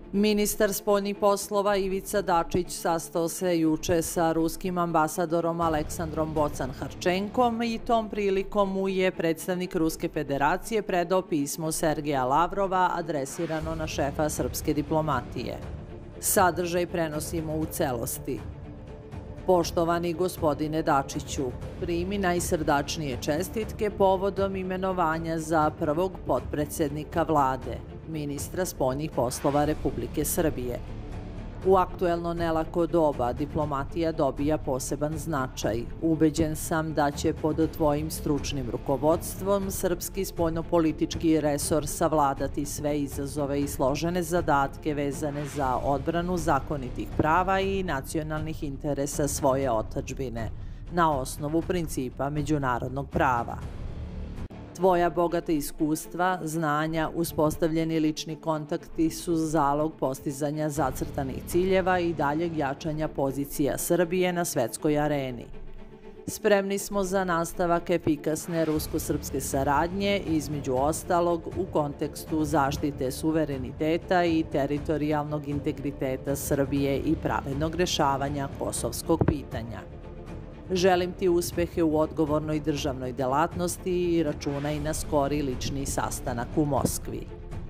Ministar spoljnih poslova Ivica Dačić sastao se juče sa ruskim ambasadorom Aleksandrom Bocan-Harčenkom i tom prilikom mu je predstavnik Ruske federacije predao pismo Sergeja Lavrova adresirano na šefa srpske diplomatije. Sadržaj prenosimo u celosti. Poštovani gospodine Dačiću, primi najsrdačnije čestitke povodom imenovanja za prvog potpredsednika vlade, ministra spoljnih poslova Republike Srbije. U aktuelno nelako doba diplomatija dobija poseban značaj. Ubeđen sam da će pod tvojim stručnim rukovodstvom srpski spoljnopolitički resor savladati sve izazove i složene zadatke vezane za odbranu zakonitih prava i nacionalnih interesa svoje otadžbine na osnovu principa međunarodnog prava. Tvoja bogata iskustva, znanja, uspostavljeni lični kontakti su zalog postizanja zacrtanih ciljeva i daljeg jačanja pozicija Srbije na svetskoj areni. Spremni smo za nastavak efikasne rusko-srpske saradnje, između ostalog u kontekstu zaštite suvereniteta i teritorijalnog integriteta Srbije i pravednog rešavanja kosovskog pitanja. Želim ti uspehe u odgovornoj državnoj delatnosti i računaj na skori lični sastanak u Moskvi.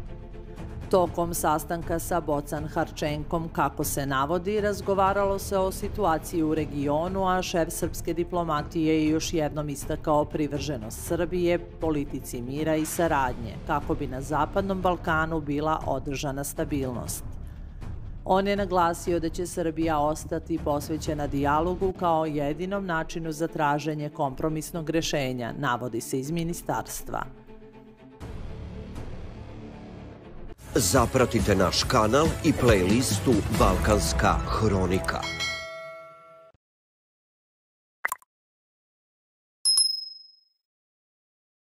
Tokom sastanka sa Bocan-Harčenkom, kako se navodi, razgovaralo se o situaciji u regionu, a šef srpske diplomatije je još jednom istakao privrženost Srbije, politici mira i saradnje, kako bi na Zapadnom Balkanu bila održana stabilnost. On je naglasio da će Srbija ostati posvećena dijalogu kao jedinom načinu za traženje kompromisnog rešenja, navodi se iz ministarstva. Zapratite naš kanal i playlistu Balkanska hronika.